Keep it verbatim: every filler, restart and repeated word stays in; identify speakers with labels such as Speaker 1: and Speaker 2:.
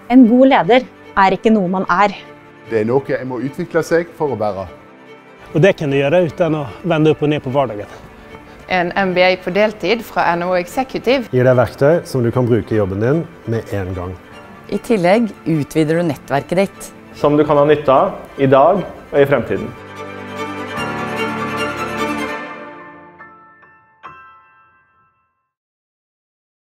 Speaker 1: En god leder er ikke noe man er.
Speaker 2: Det er noe jeg må utvikle seg for å være.
Speaker 3: Og det kan du gjøre uten å vende opp og ned på hverdagen.
Speaker 4: En M B A på deltid fra N H O Executive
Speaker 5: gir deg verktøy som du kan bruke i jobben din med en gang.
Speaker 6: I tillegg utvider du nettverket ditt.
Speaker 7: Som du kan ha nytte av i dag og i fremtiden.